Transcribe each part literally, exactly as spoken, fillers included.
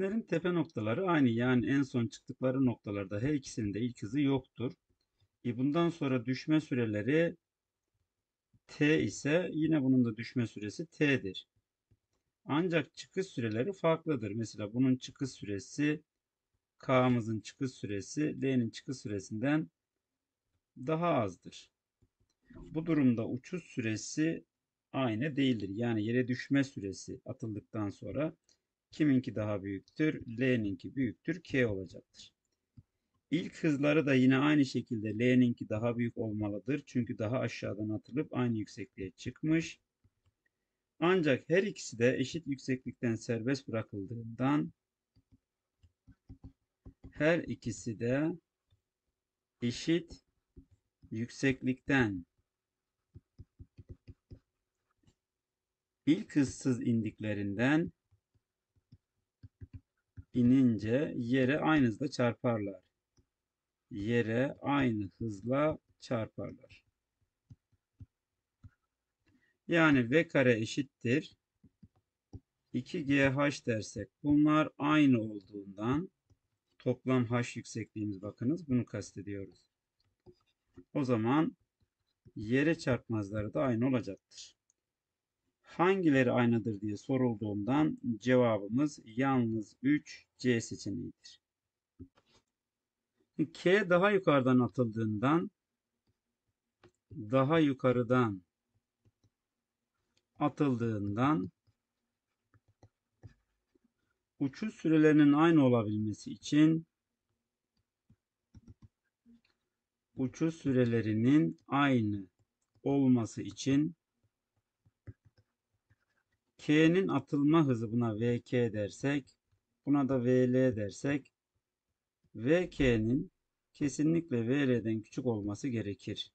Cisimlerin tepe noktaları aynı, yani en son çıktıkları noktalarda her ikisinin de ilk hızı yoktur. E bundan sonra düşme süreleri t ise yine bunun da düşme süresi t'dir. Ancak çıkış süreleri farklıdır. Mesela bunun çıkış süresi k'mızın çıkış süresi l'nin çıkış süresinden daha azdır. Bu durumda uçuş süresi aynı değildir. Yani yere düşme süresi atıldıktan sonra kiminki daha büyüktür? L'ninki büyüktür, K olacaktır. İlk hızları da yine aynı şekilde L'ninki daha büyük olmalıdır. Çünkü daha aşağıdan atılıp aynı yüksekliğe çıkmış. Ancak her ikisi de eşit yükseklikten serbest bırakıldığından her ikisi de eşit yükseklikten ilk hızsız indiklerinden inince yere aynı hızla çarparlar. Yere aynı hızla çarparlar. Yani V kare eşittir iki G H dersek bunlar aynı olduğundan toplam H yüksekliğimiz, bakınız bunu kastediyoruz. O zaman yere çarpmazları da aynı olacaktır. Hangileri aynıdır diye sorulduğundan cevabımız yalnız üç C seçeneğidir. K daha yukarıdan atıldığından daha yukarıdan atıldığından uçuş sürelerinin aynı olabilmesi için uçuş sürelerinin aynı olması için K'nin atılma hızı, buna V K dersek, buna da V L dersek, V K'nin kesinlikle V L'den küçük olması gerekir.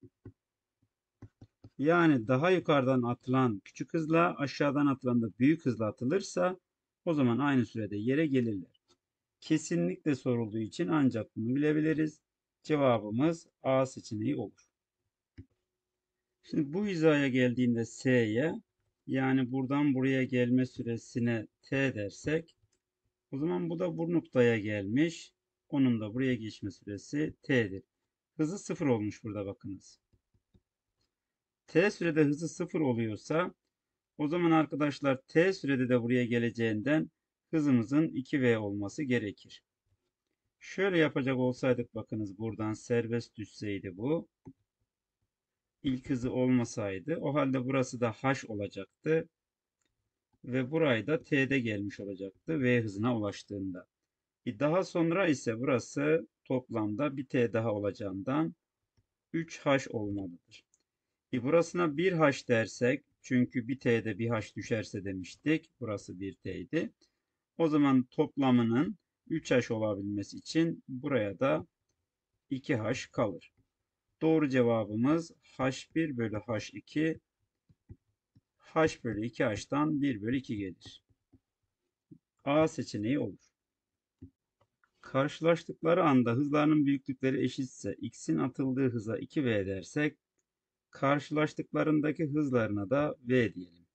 Yani daha yukarıdan atılan küçük hızla aşağıdan atılan da büyük hızla atılırsa o zaman aynı sürede yere gelirler. Kesinlikle sorulduğu için ancak bunu bilebiliriz. Cevabımız A seçeneği olur. Şimdi bu hizaya geldiğinde S'ye, yani buradan buraya gelme süresine T dersek, o zaman bu da bu noktaya gelmiş. Onun da buraya geçme süresi T'dir. Hızı sıfır olmuş burada, bakınız. T sürede hızı sıfır oluyorsa o zaman arkadaşlar T sürede de buraya geleceğinden hızımızın iki V olması gerekir. Şöyle yapacak olsaydık, bakınız buradan serbest düşseydi bu. İlk hızı olmasaydı o halde burası da H olacaktı. Ve burayı da T'de gelmiş olacaktı V hızına ulaştığında. Daha sonra ise burası toplamda bir T daha olacağından üç H olmalıdır. E burasına bir H dersek, çünkü bir T'de bir H düşerse demiştik. Burası bir T'ydi. O zaman toplamının üç H olabilmesi için buraya da iki H kalır. Doğru cevabımız H bir bölü H iki, H bölü iki H'tan bir bölü iki gelir. A seçeneği olur. Karşılaştıkları anda hızlarının büyüklükleri eşitse x'in atıldığı hıza iki V dersek, karşılaştıklarındaki hızlarına da V diyelim.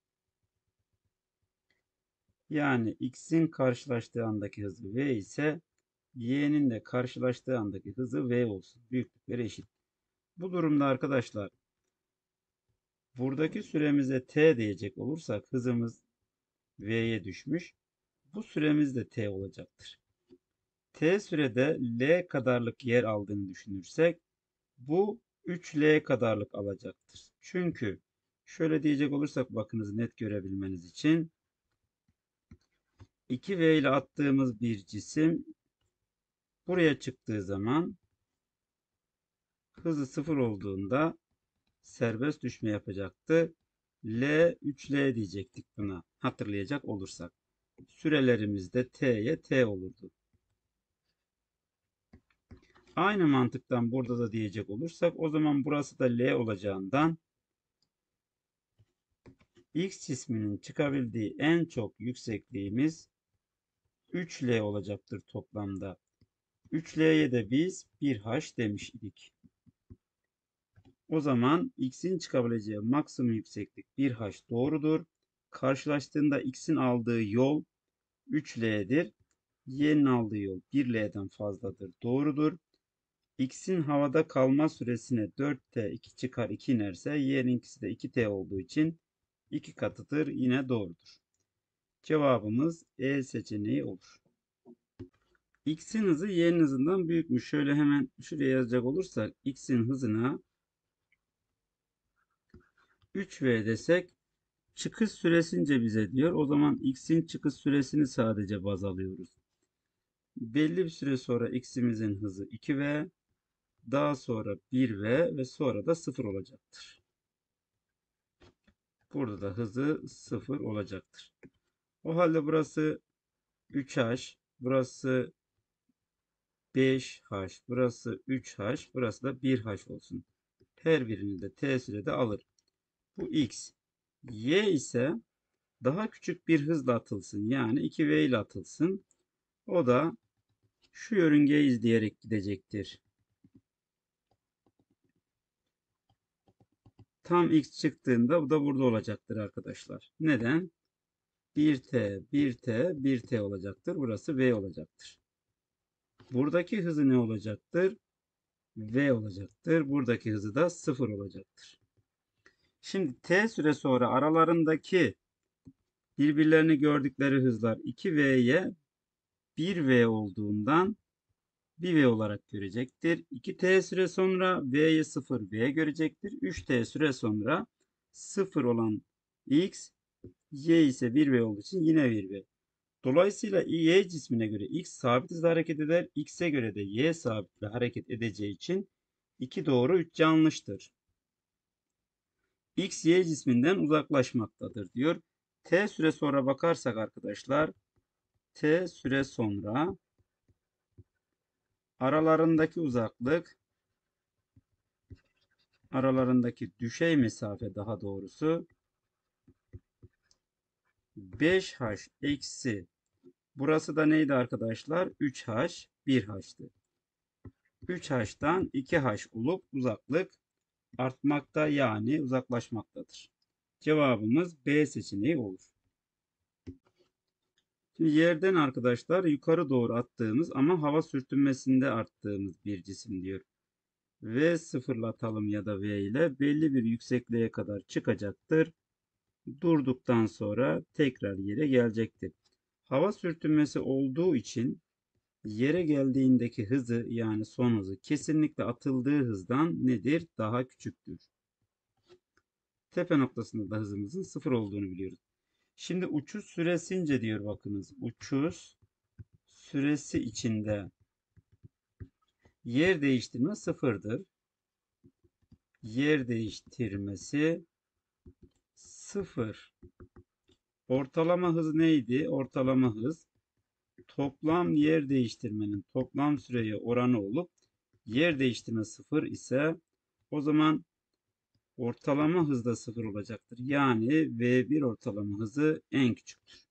Yani x'in karşılaştığı andaki hızı V ise y'nin de karşılaştığı andaki hızı V olsun. Büyüklükleri eşit. Bu durumda arkadaşlar buradaki süremize T diyecek olursak hızımız V'ye düşmüş. Bu süremiz de T olacaktır. T sürede L kadarlık yer aldığını düşünürsek bu üç L kadarlık alacaktır. Çünkü şöyle diyecek olursak, bakınız net görebilmeniz için, iki V ile attığımız bir cisim buraya çıktığı zaman hızı sıfır olduğunda serbest düşme yapacaktı. L üç L diyecektik buna, hatırlayacak olursak. Sürelerimiz de T'ye T olurdu. Aynı mantıktan burada da diyecek olursak o zaman burası da L olacağından X cisminin çıkabildiği en çok yüksekliğimiz üç L olacaktır toplamda. üç L'ye de biz bir H demiş idik. O zaman X'in çıkabileceği maksimum yükseklik bir H doğrudur. Karşılaştığında X'in aldığı yol üç L'dir. Y'nin aldığı yol bir L'den fazladır. Doğrudur. X'in havada kalma süresine dört T iki çıkar iki inerse Y'ninkisi de iki T olduğu için iki katıdır. Yine doğrudur. Cevabımız E seçeneği olur. X'in hızı Y'nin hızından büyükmüş. Şöyle hemen şuraya yazacak olursak X'in hızına üç V desek çıkış süresince bize diyor. O zaman X'in çıkış süresini sadece baz alıyoruz. Belli bir süre sonra X'imizin hızı iki V, daha sonra bir V ve sonra da sıfır olacaktır. Burada da hızı sıfır olacaktır. O halde burası üç H, burası beş H, burası üç H, burası da bir H olsun. Her birini de T sürede alır. Bu X. Y ise daha küçük bir hızla atılsın. Yani iki V ile atılsın. O da şu yörüngeyi izleyerek gidecektir. Tam X çıktığında bu da burada olacaktır arkadaşlar. Neden? bir T, bir T, bir T olacaktır. Burası V olacaktır. Buradaki hızı ne olacaktır? V olacaktır. Buradaki hızı da sıfır olacaktır. Şimdi T süre sonra aralarındaki birbirlerini gördükleri hızlar iki V'ye bir V olduğundan bir V olarak görecektir. iki T süre sonra V'ye sıfır V görecektir. üç T süre sonra sıfır olan X, Y ise bir V olduğu için yine bir V. Dolayısıyla Y cismine göre X sabit hızla hareket eder. X'e göre de Y sabitle hareket edeceği için iki doğru üç yanlıştır. X Y cisminden uzaklaşmaktadır diyor. T süre sonra bakarsak arkadaşlar T süre sonra aralarındaki uzaklık aralarındaki düşey mesafe daha doğrusu beş H eksi burası da neydi arkadaşlar? üç H bir H'tı. üç H'tan iki H olup uzaklık artmakta yani uzaklaşmaktadır. Cevabımız B seçeneği olur. Şimdi yerden arkadaşlar yukarı doğru attığımız ama hava sürtünmesinde arttığımız bir cisim diyor. V sıfırlatalım ya da V ile belli bir yüksekliğe kadar çıkacaktır. Durduktan sonra tekrar yere gelecektir. Hava sürtünmesi olduğu için yere geldiğindeki hızı yani son hızı kesinlikle atıldığı hızdan nedir? Daha küçüktür. Tepe noktasında da hızımızın sıfır olduğunu biliyoruz. Şimdi uçuş süresince diyor bakınız. Uçuş süresi içinde yer değiştirme sıfırdır. Yer değiştirmesi sıfır. Ortalama hız neydi? Ortalama hız toplam yer değiştirmenin toplam süreye oranı olup yer değiştirme sıfır ise o zaman ortalama hız da sıfır olacaktır. Yani V bir ortalama hızı en küçüktür.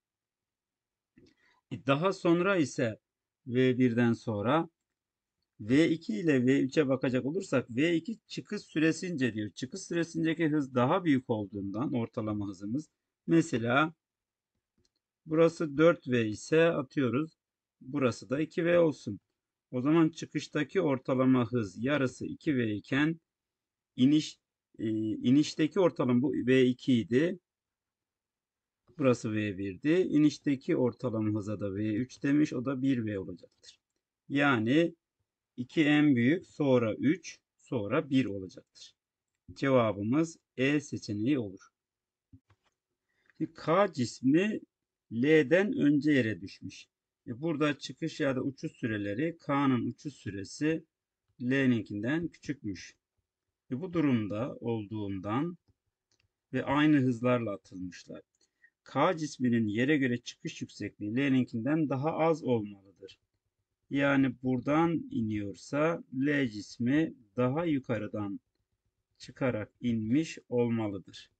Daha sonra ise V birden sonra V iki ile V üçe bakacak olursak V iki çıkış süresince diyor. Çıkış süresindeki hız daha büyük olduğundan ortalama hızımız. Mesela burası dört V ise atıyoruz. Burası da iki V olsun. O zaman çıkıştaki ortalama hız yarısı iki V iken iniş e, inişteki ortalama bu V iki idi. Burası V bir'di. İnişteki ortalama hıza da V üç demiş. O da bir V olacaktır. Yani iki en büyük, sonra üç, sonra bir olacaktır. Cevabımız E seçeneği olur. K cismi L'den önce yere düşmüş. Burada çıkış ya da uçuş süreleri K'nın uçuş süresi L'ninkinden küçükmüş. Bu durumda olduğundan ve aynı hızlarla atılmışlar. K cisminin yere göre çıkış yüksekliği L'ninkinden daha az olmalıdır. Yani buradan iniyorsa L cismi daha yukarıdan çıkarak inmiş olmalıdır.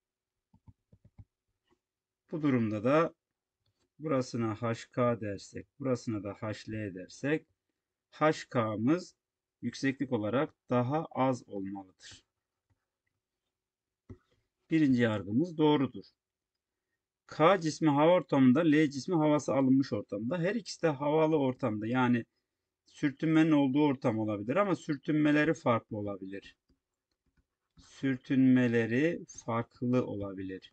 Bu durumda da burasına H K dersek, burasına da H L dersek H K'mız yükseklik olarak daha az olmalıdır. Birinci yargımız doğrudur. K cismi hava ortamında, L cismi havası alınmış ortamda. Her ikisi de havalı ortamda. Yani sürtünmenin olduğu ortam olabilir ama sürtünmeleri farklı olabilir. Sürtünmeleri farklı olabilir.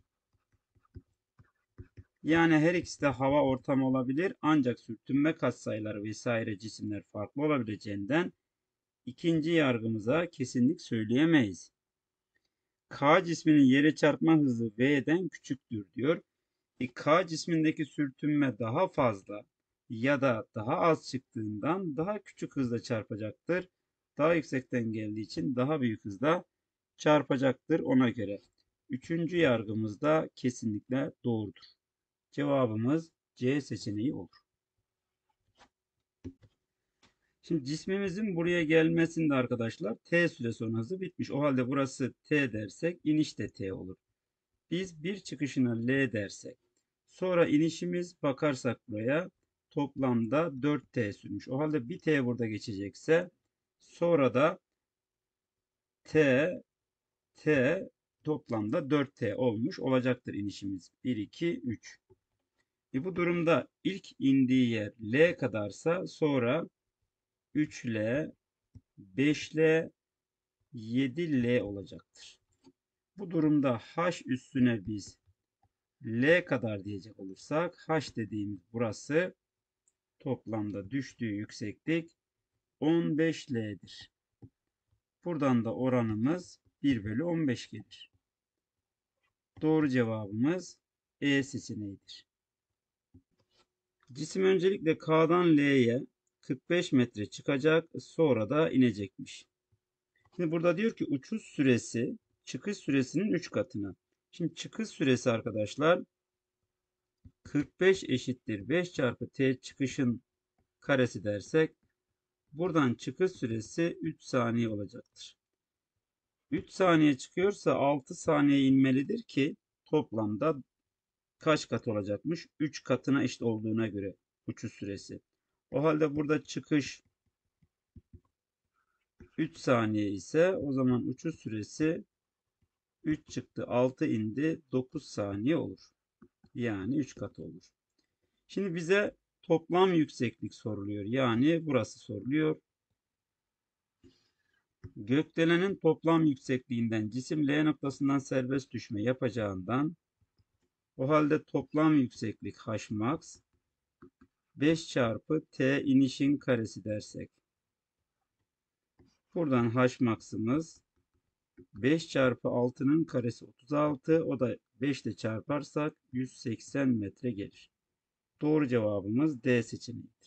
Yani her ikisi de hava ortamı olabilir ancak sürtünme katsayıları vesaire cisimler farklı olabileceğinden ikinci yargımıza kesinlik söyleyemeyiz. K cisminin yere çarpma hızı V'den küçüktür diyor. E, K cismindeki sürtünme daha fazla ya da daha az çıktığından daha küçük hızla çarpacaktır. Daha yüksekten geldiği için daha büyük hızla çarpacaktır ona göre. Üçüncü yargımız da kesinlikle doğrudur. Cevabımız C seçeneği olur. Şimdi cismimizin buraya gelmesinde arkadaşlar T süre sonra hızı bitmiş. O halde burası T dersek iniş de T olur. Biz bir çıkışına L dersek sonra inişimiz bakarsak buraya toplamda dört T sürmüş. O halde bir T burada geçecekse sonra da T T toplamda dört T olmuş olacaktır inişimiz. bir, iki, üç. E bu durumda ilk indiği yer L kadarsa sonra üç L, beş L, yedi L olacaktır. Bu durumda H üstüne biz L kadar diyecek olursak H dediğimiz burası toplamda düştüğü yükseklik on beş L'dir. Buradan da oranımız bir bölü on beş gelir. Doğru cevabımız E seçeneğidir. Cisim öncelikle K'dan L'ye kırk beş metre çıkacak, sonra da inecekmiş. Şimdi burada diyor ki uçuş süresi çıkış süresinin üç katına. Şimdi çıkış süresi arkadaşlar kırk beş eşittir beş çarpı T çıkışın karesi dersek buradan çıkış süresi üç saniye olacaktır. üç saniye çıkıyorsa altı saniye inmelidir ki toplamda kaç kat olacakmış? üç katına eşit olduğuna göre uçuş süresi. O halde burada çıkış üç saniye ise o zaman uçuş süresi üç çıktı, altı indi, dokuz saniye olur. Yani üç katı olur. Şimdi bize toplam yükseklik soruluyor. Yani burası soruluyor. Gökdelenin toplam yüksekliğinden cisim L noktasından serbest düşme yapacağından o halde toplam yükseklik H max beş çarpı T inişin karesi dersek. Buradan H max'ımız beş çarpı altının karesi otuz altı. O da beş ile çarparsak yüz seksen metre gelir. Doğru cevabımız D seçeneğidir.